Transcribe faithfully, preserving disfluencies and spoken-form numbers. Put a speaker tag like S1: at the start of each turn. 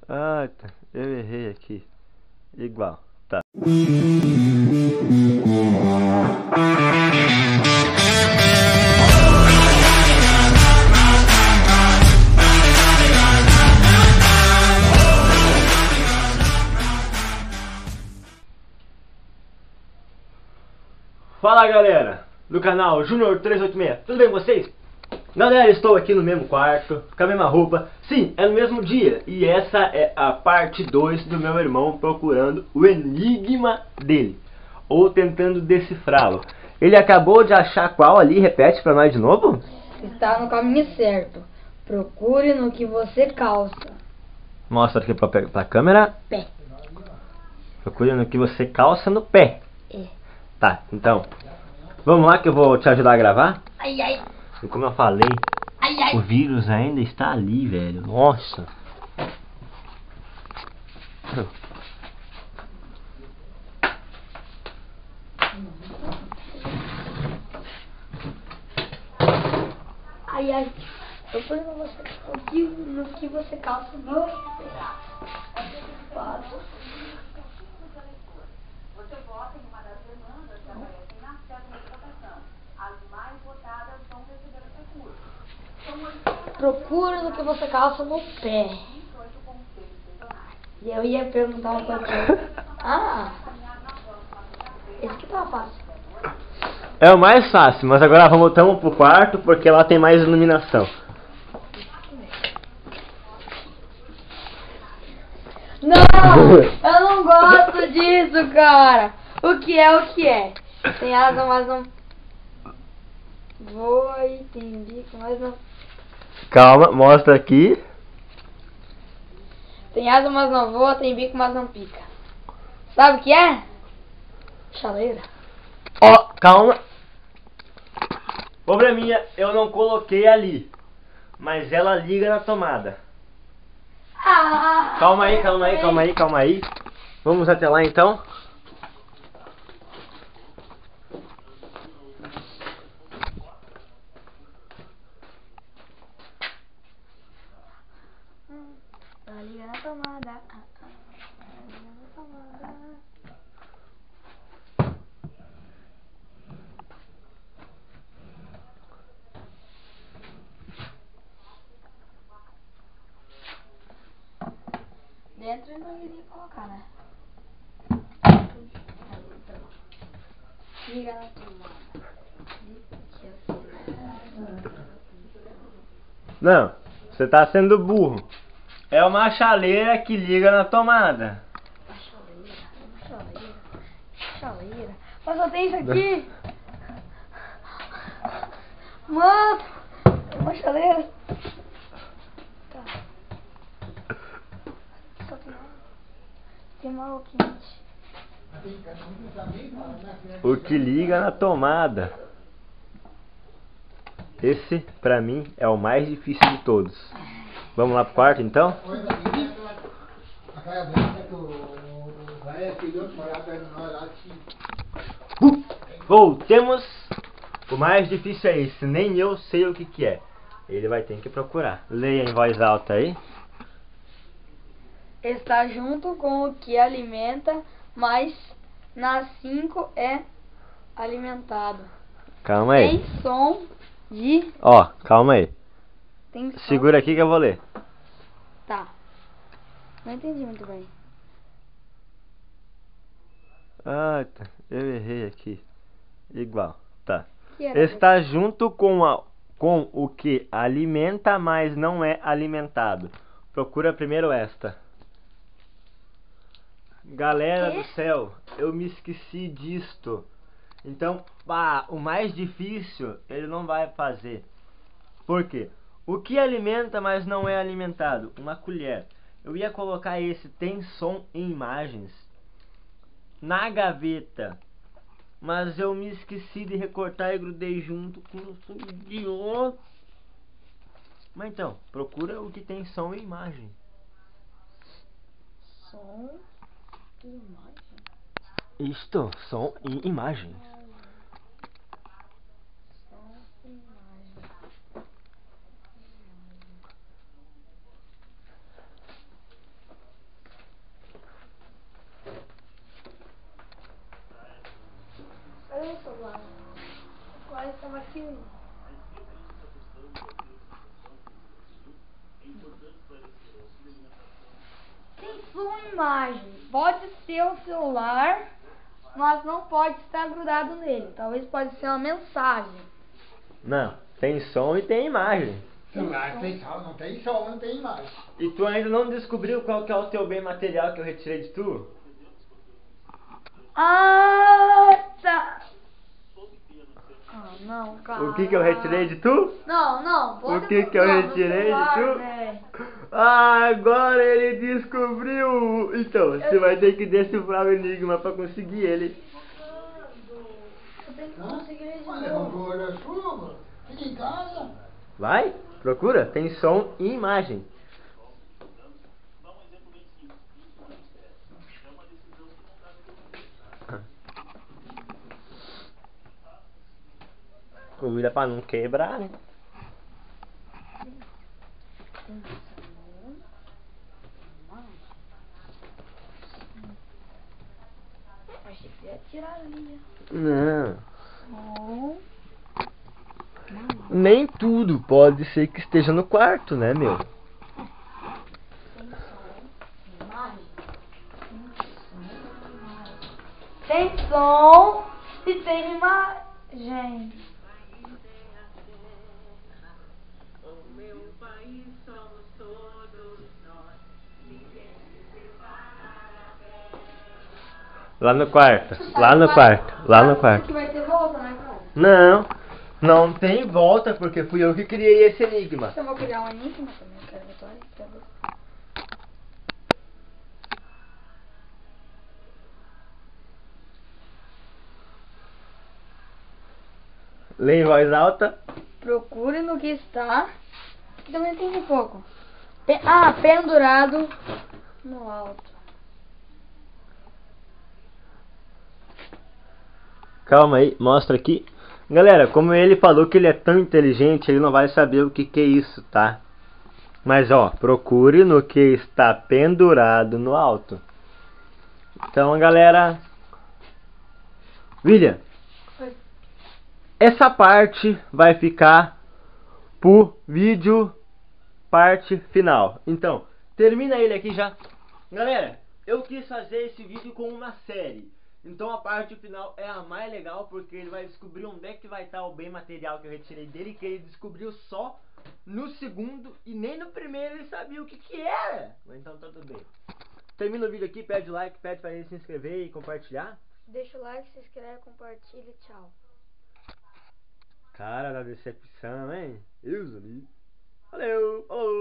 S1: Ah, tá. Eu errei aqui. Igual. Tá. Fala galera, do canal Junior trezentos e oitenta e seis, tudo bem com vocês? Galera, estou aqui no mesmo quarto, com a mesma roupa. Sim, é no mesmo dia. E essa é a parte dois do meu irmão procurando o enigma dele, ou tentando decifrá-lo. Ele acabou de achar qual ali? Repete pra nós de novo.
S2: Está no caminho certo. Procure no que você calça.
S1: Mostra aqui pra, pra câmera.
S2: Pé.
S1: Procure no que você calça no pé.
S2: É.
S1: Tá, então vamos lá que eu vou te ajudar a gravar.
S2: Ai, ai.
S1: E como eu falei,
S2: Ai, ai.
S1: o vírus ainda está ali, velho. Nossa.
S2: Ai, ai. Procure no, você, no, que, no que você calça no passo.
S3: Você vota em uma das demandas que aparecem na cédula de votação. As mais votadas vão receber o recurso.
S2: Procure no que você calça no pé. E eu ia perguntar uma coisa. Ah, esse que tava fácil.
S1: É o mais fácil, mas agora voltamos pro quarto porque lá tem mais iluminação.
S2: Não, eu não gosto disso, cara. O que é o que é? Tem asa, mas não voa e tem bico, mas não.
S1: Calma, mostra aqui.
S2: Tem asa, mas não voa, tem bico, mas não pica. Sabe o que é? Chaleira.
S1: Ó, calma. Probleminha, eu não coloquei ali, mas ela liga na tomada.
S2: Ah,
S1: Calma aí, calma aí, calma aí, calma aí. Vamos até lá então.
S2: Ela liga na tomada. Ah, ah, ela liga na tomada. Dentro eu não iria colocar, né? Liga na tomada.
S1: Não, você tá sendo burro. É uma chaleira que liga na tomada.
S2: Uma chaleira, uma chaleira, chaleira. Mas só tem isso aqui. Mano, uma chaleira. Tá. Só tem água. Tem uma água quente.
S1: O que liga na tomada. Esse, pra mim, é o mais difícil de todos. Vamos lá pro quarto, então? Uh, voltemos. O mais difícil é esse. Nem eu sei o que que é. Ele vai ter que procurar. Leia em voz alta aí.
S2: Está junto com o que alimenta, mas nas cinco é alimentado.
S1: Calma aí.
S2: Tem som de...
S1: Ó, calma aí.
S2: Tem som...
S1: Segura aqui que eu vou ler.
S2: Tá. Não entendi muito bem.
S1: Ah, tá. Eu errei aqui. Igual. Tá.
S2: Que era
S1: Está junto com, a, com o que alimenta, mas não é alimentado. Procura primeiro esta. Galera
S2: Quê?
S1: do céu, eu me esqueci disto. Então, ah, o mais difícil ele não vai fazer. Por quê? O que alimenta, mas não é alimentado? Uma colher. Eu ia colocar esse, tem som e imagens, na gaveta. Mas eu me esqueci de recortar e grudei junto com o som idiota. Mas então, procura o que tem som e imagem.
S2: som e imagem.
S1: Isto, som e imagem.
S2: Som e imagem. que... Tem som e imagem. Pode ser o celular, mas não pode estar grudado nele. Talvez pode ser uma mensagem.
S1: Não, tem som e tem imagem.
S4: Celular tem som, não tem som, não tem imagem.
S1: E tu ainda não descobriu qual que é o teu bem material que eu retirei de tu?
S2: Ah, tá. Ah, não, cara.
S1: O que que eu retirei de tu?
S2: Não, não.
S1: O que que eu
S2: não,
S1: retirei
S2: celular,
S1: de tu?
S2: véio.
S1: Ah, agora ele descobriu! Então, você vai ter que decifrar o enigma pra conseguir ele.
S2: Eu tenho que conseguir ele de
S4: Olha,
S2: novo.
S4: vou da chuva. Fica em casa.
S1: Vai, procura, tem som e imagem. Cuida pra não quebrar, né?
S2: Achei que ia tirar ali.
S1: Não.
S2: Som.
S1: Nem tudo pode ser que esteja no quarto, né, meu?
S2: Tem som e tem imagem.
S1: Lá no quarto, lá no quarto, lá no quarto.
S2: Que vai ter volta, né, cara?
S1: Não, não tem volta porque fui eu que criei esse enigma.
S2: Eu vou criar um enigma também, quero vitória pra você.
S1: Lê em voz alta.
S2: Procure no que está. Também entendi um pouco. Pe- ah, pendurado no alto.
S1: Calma aí, mostra aqui. Galera, como ele falou que ele é tão inteligente, ele não vai saber o que que é isso, tá? Mas ó, procure no que está pendurado no alto. Então, galera... William,
S2: Oi.
S1: essa parte vai ficar pro vídeo parte final. Então, termina ele aqui já. Galera, eu quis fazer esse vídeo com uma série. Então a parte final é a mais legal, porque ele vai descobrir onde é que vai estar o bem material que eu retirei dele, que ele descobriu só no segundo e nem no primeiro ele sabia o que que era. Mas então tá tudo bem. Termina o vídeo aqui, pede like, pede pra ele se inscrever e compartilhar.
S2: Deixa o like, se inscreve, compartilha e tchau.
S1: Cara da decepção, hein? Eu, Zuli. Valeu, falou!